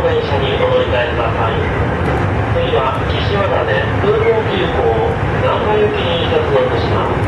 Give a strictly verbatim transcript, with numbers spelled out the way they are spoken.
電車にお乗り換えください。次は岸和田で空港急行南波行きに接続します。